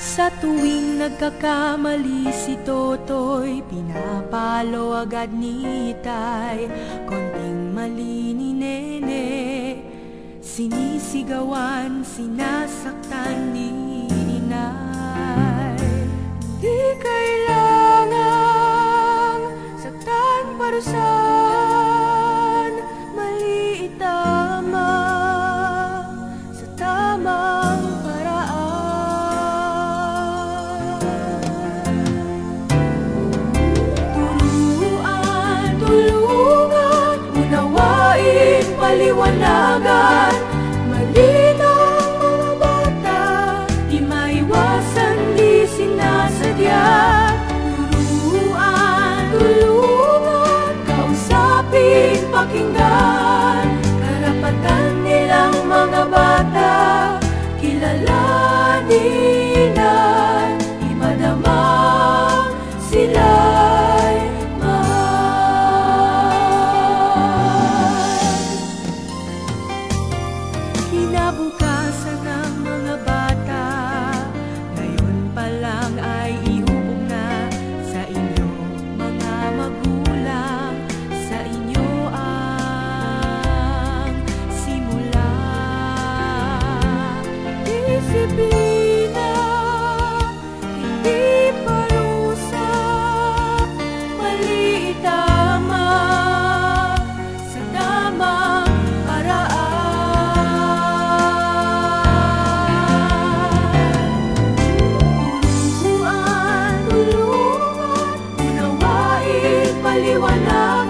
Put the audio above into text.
Sa tuwing nagkakamali si Totoy, pinapalo agad ni Itay. Konting mali ni Nene, sinisigawan, sinasaktan ni Inay. Di kailangang saktan, parusahan, mali itama sa tamang paraan. Turuan, tulungan, unawain, paliwanagan, malinaw mga bata, di maiwasan, di sinasadya. Turuan, tulungan, kausapin, pakinggan, karapatan nilang mga bata, kilalanin at ipadama sila'y mahal. Kinabukasan ng mga bata, ngayon pa lang ay ihubog na sa inyo mga magulang, sa inyo ang simula. Disiplina, hindi parusa, mali itama sa tamang paraan. Turuan, tulungan, unawain, paliwanagan,